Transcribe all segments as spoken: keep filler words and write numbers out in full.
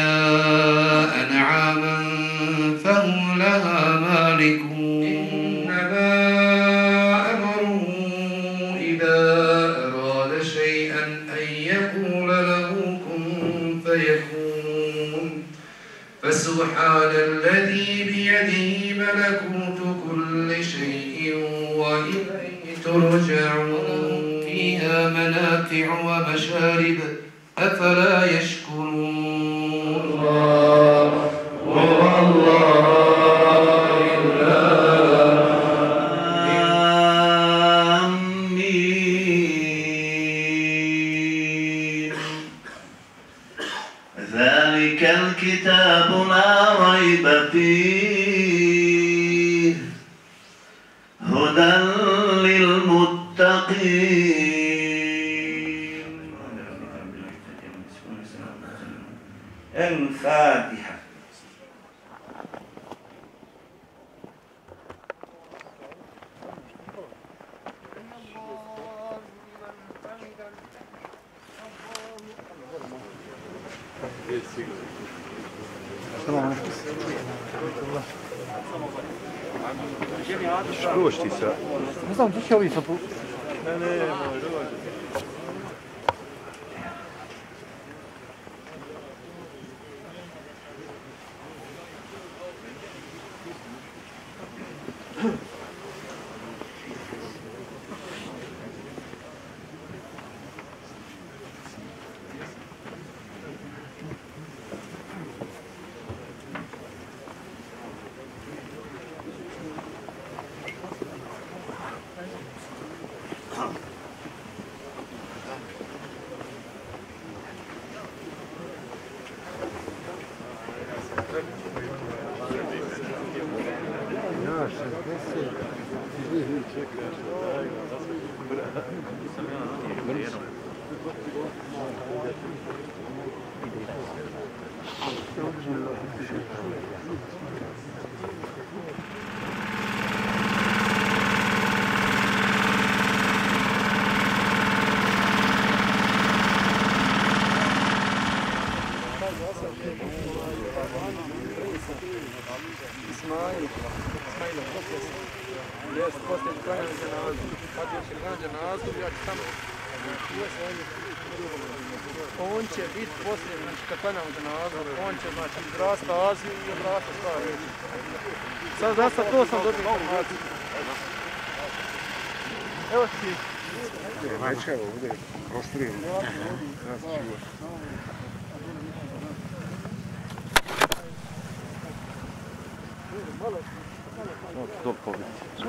أنعاما فهم لها مالكون إنما أمره إذا أراد شيئا أن يقول له كن فيكون فسبحان الذي بيده ملكوت كل شيء وإليه ترجعون فيها منافع ومشارب أفلا يشكرون الله والله إلا آمين. ذلك الكتاب لا ريب فيه هدى للمتقين. الفاتحة. Što ti sad? Ne znam, ti će ovi sad... Ne, ne, moj, dođe. Ismail, Ismail, jest poslije klanjanja dženazu. Kad je će klanjanja dženazu, ja ću tamo... On će biti poslije, znači kad klanjamo dženazu, on će znači izrasta Aziju i obrasta stvari. Sad za sad to sam dobio informaciju. Evo ti. Majčka, ovdje je prostrijem. Dole pobiti.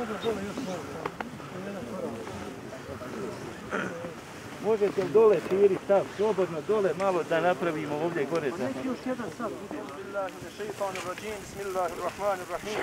Možete dole širi stav, slobodno dole malo da napravimo ovdje gore. Neki još jedan sad. Bismillahirrahmanirrahim.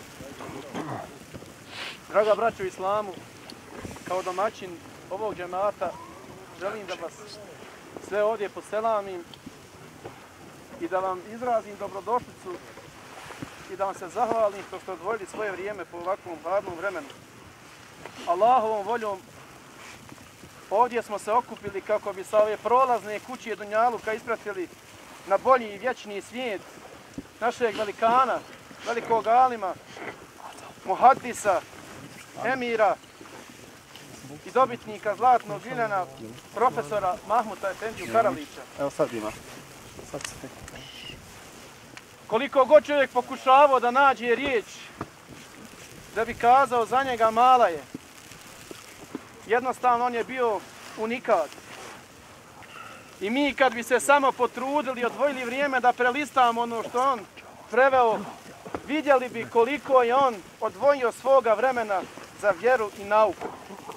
Draga braćo u islamu, kao domaćin ovog džemata želim da vas sve ovdje poselamim i da vam izrazim dobrodošlicu i da vam se zahvalim što ste odvojili svoje vrijeme po ovakvom hladnom vremenu. Allahovom voljom ovdje smo se okupili kako bi sa ove prolazne kuće Dunjaluka ispratili na bolji i vječni svijet našeg velikana, velikog alima, muhaddisa, emira i dobitnika Zlatnog Viljana, profesora Mahmuta Efendiju Karalića. Evo sad ima. Sad se tek... Koliko god čovjek pokušavao da nađe riječ da bi kazao za njega mala je. Jednostavno on je bio unikat. I mi kad bi se samo potrudili, odvojili vrijeme da prelistamo ono što on preveo, vidjeli bi koliko je on odvojio svoga vremena za vjeru i nauku.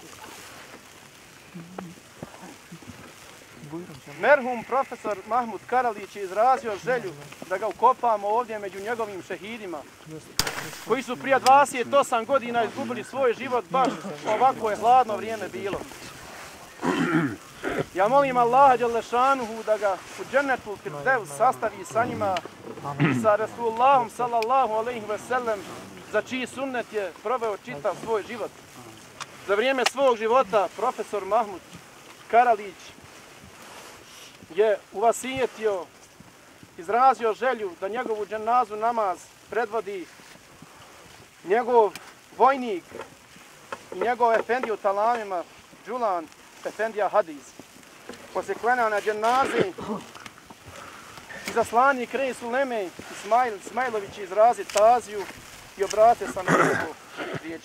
Merhum profesor Mahmud Karalić je izrazio želju da ga ukopamo ovdje među njegovim šehidima, koji su prije dvadeset osam godina izgubili svoj život, baš ovako je hladno vrijeme bilo. Ja molim Allaha dželešanuhu da ga u džennetul firdevs sastavi sa njima i sa Rasulullahom sallallahu alejhi ve sellem, za čiji sunnet je proveo čitav svoj život. Za vrijeme svog života profesor Mahmud Karalić je uvasijetio izrazio želju da njegovu dženazu namaz predvodi njegov vojnik i njegov efendi u talamima, Đulan efendija Hadiz. Poslije klanja na dženazi, izaslanik Reis Uleme Ismail Ismailović izrazi taziju i obrate sa nekoliko riječi.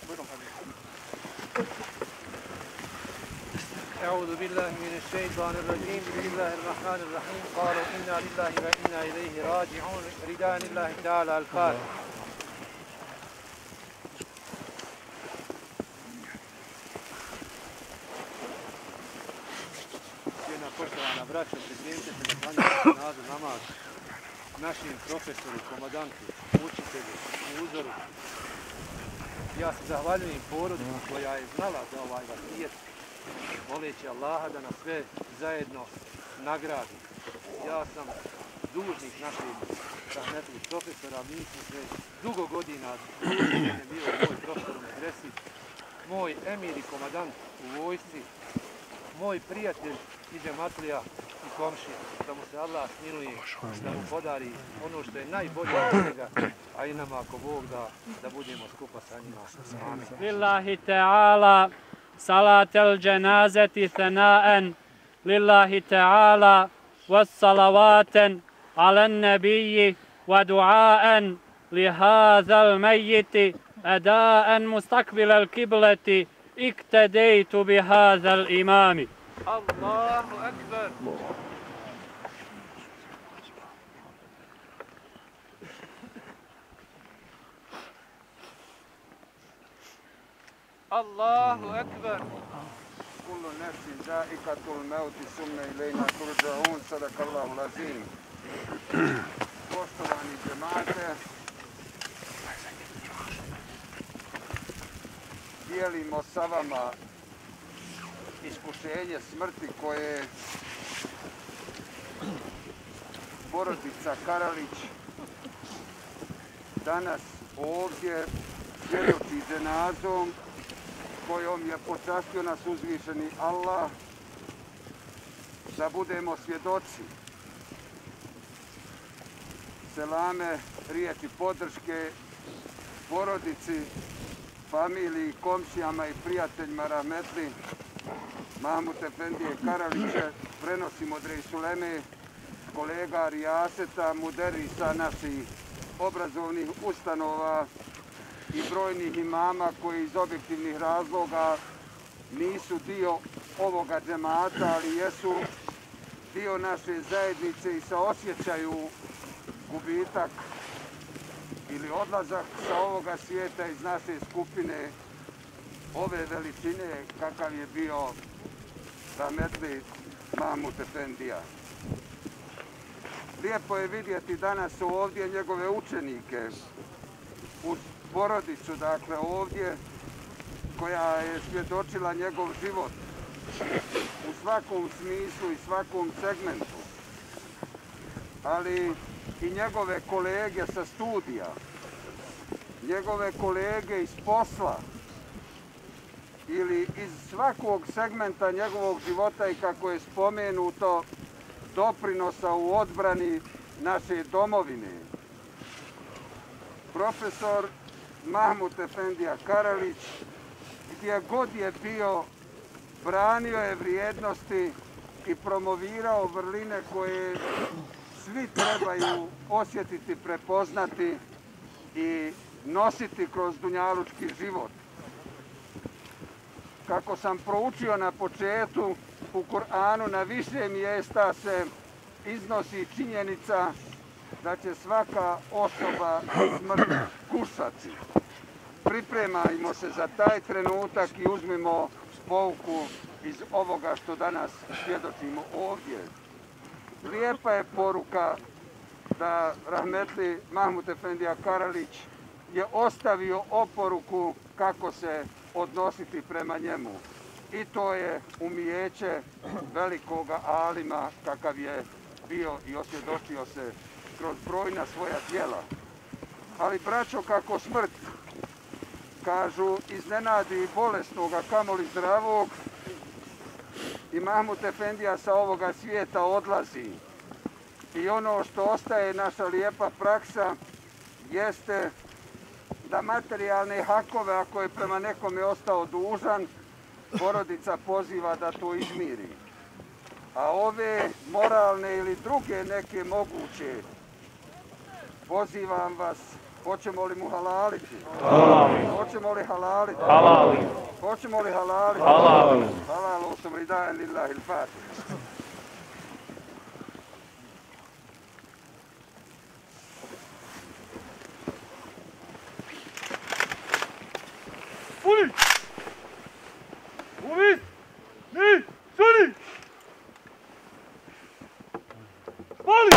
أعوذ بالله من الشيطان الرجيم بسم الله الرحمن الرحيم قالوا إنا لله وإنا إليه راجعون ردان الله تعالى الفاتح. Cijena poštovana braćo, pripremite se da klanjate nadu namaz našim profesoru, komandantu, učitelju, uzoru. Ja se zahvaljujem porodici koja je znala za ovaj vasijet, moleći Allaha da nas sve zajedno nagradi. Ja sam dužnik našeg rahmetli profesora, mi smo sve dugo godina dužni, bio moj profesor u medresi, moj emir i komadant u vojsci, moj prijatelj i džematlija i komšija, da mu se Allah smiluje, da mu podari ono što je najbolje od njega, a i nama ako Bog da, da budemo skupa sa njima. Amin. Lillahi ta'ala صلاة الجنازة ثناء لله تعالى والصلوات على النبي ودعاء لهذا الميت أداء مستقبل القبلة اقتديت بهذا الإمام. الله أكبر. الله أكبر. كل نفس ذائقة الموت ثم إلينا ترجعون. صدق الله العظيم. Poštovani džemate, dijelimo sa vama iskušenje smrti koje porodica Karalić danas ovdje svjedoči dženazom kojom je počastio nas uzvišeni Allah da budemo svjedoci. Selame, riječi podrške porodici, familiji, komšijama i prijateljima rahmetli Mahmud efendije Karalića prenosim od Reis Uleme, kolega Rijaseta, muderisa naših obrazovnih ustanova i brojnih imama koji iz objektivnih razloga nisu dio ovoga džemata, ali jesu dio naše zajednice i saosjećaju gubitak ili odlazak sa ovoga svijeta iz naše skupine ove veličine kakav je bio rahmetli Mahmud efendija. Lijepo je vidjeti danas ovdje njegove učenike, uz porodicu, dakle ovdje, koja je svjedočila njegov život u svakom smislu i svakom segmentu, ali i njegove kolege sa studija, njegove kolege iz posla ili iz svakog segmenta njegovog života i kako je spomenuto doprinosa u odbrani naše domovine. Profesor Mahmud efendija Karalić, gdje god je bio, branio je vrijednosti i promovirao vrline koje svi trebaju osjetiti, prepoznati i nositi kroz dunjalučki život. Kako sam proučio na početku, u Kur'anu na više mjesta se iznosi činjenica da će svaka osoba smrt kušati. Pripremajmo se za taj trenutak i uzmimo pouku iz ovoga što danas svjedočimo ovdje. Lijepa je poruka da rahmetli Mahmud efendija Karalić je ostavio oporuku kako se odnositi prema njemu. I to je umijeće velikoga alima kakav je bio i osvjedočio se kroz brojna svoja djela. Ali braćo, kako smrt, kažu, iznenadi i bolesnog, a kamoli zdravog, i Mahmud efendija sa ovoga svijeta odlazi. I ono što ostaje naša lijepa praksa jeste da materijalne hakove, ako je prema nekome ostao dužan, porodica poziva da to izmiri. A ove moralne ili druge neke moguće, pozivam vas, hoćemo li mu halaliti? Halali. Hoćemo li halaliti? Halali. Hoćemo li halaliti? Halali. Halalu sam ridajan lillahi il-Fatiha. Puni! Uvis! Ni! Suni! Pali!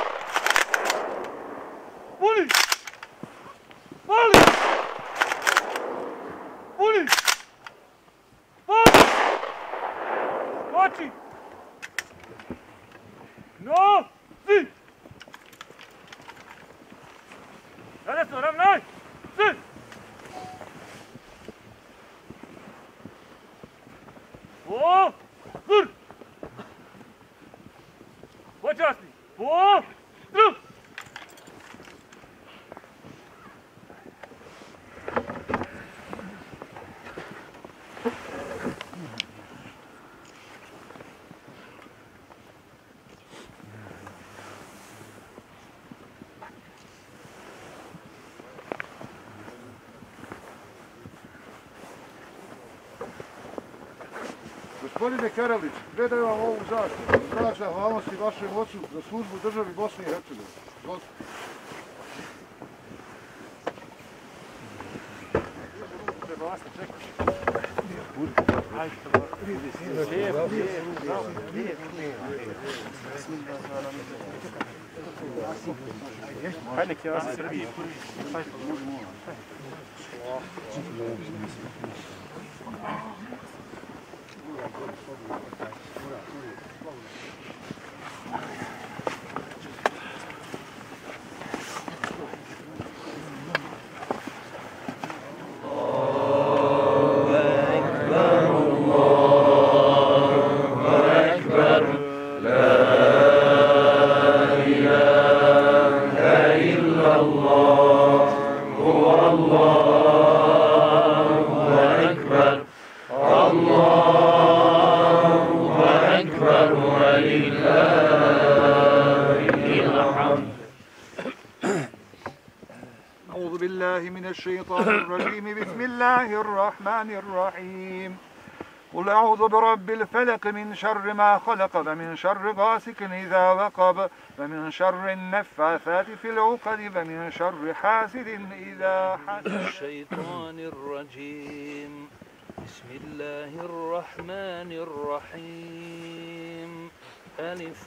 Puni! Pali! Puni! Pali! Skoči! No! Si! Rade se, ravnaj! Si! Po! Zur! Počasni! Po! Drug! Gospodine Karalić, predajem vam ovu zaštitu. Znak zahvalnosti vašem ocu za službu državi Bosne i Hercegovine. Hajde nek ja se Srbiji. أعوذ بالله من الشيطان الرجيم بسم الله الرحمن الرحيم قل أعوذ برب الفلق من شر ما خلق ومن شر غاسق إذا وقب ومن شر النفاثات في العقد ومن شر حاسد إذا حسد الشيطان الرجيم بسم الله الرحمن الرحيم ألف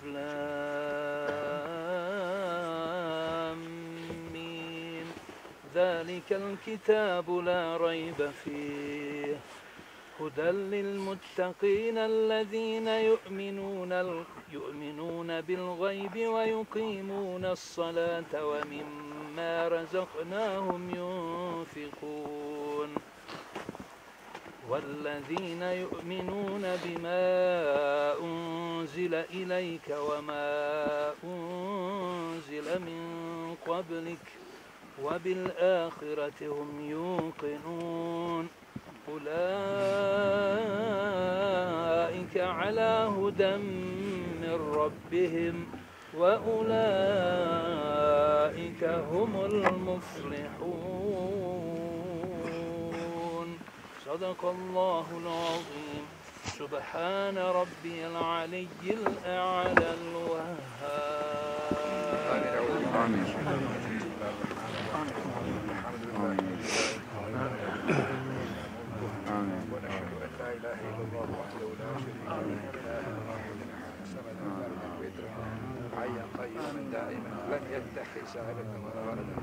لام ميم ذلك الكتاب لا ريب فيه هدى للمتقين الذين يؤمنون يؤمنون بالغيب ويقيمون الصلاة ومما رزقناهم ينفقون والذين يؤمنون بما أنزل إليك وما أنزل من قبلك وبالآخرة هم يوقنون أولئك على هدى من ربهم وأولئك هم المفلحون صدق الله العظيم سبحان ربي العلي الأعلى الوهاب آمين ونشهد أن لا إله إلا الله وحده لا شريك له حيا قيوما دائما لم يتخذ سائلة ولا ولدا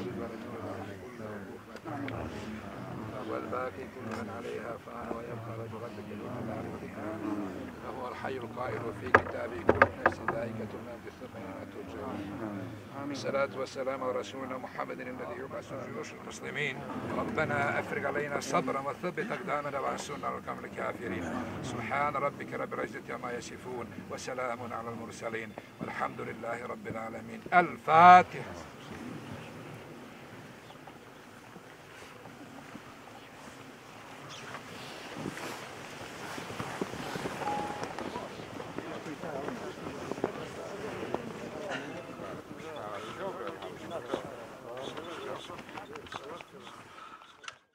والباقي كل من عليها فان ويبقى رجل ربك الوحيد عليها فهو الحي القائل في كتابه كل نفس ذائقة الموت ثم إنما ترجعون الصلاة والسلام على رسولنا محمد الذي يبعث في وسط المسلمين. ربنا أفرغ علينا صبرا وثبت أقدامنا وانصرنا على القوم الكافرين. سبحان ربك رب العزة عما يصفون وسلام على المرسلين والحمد لله رب العالمين. الفاتحة.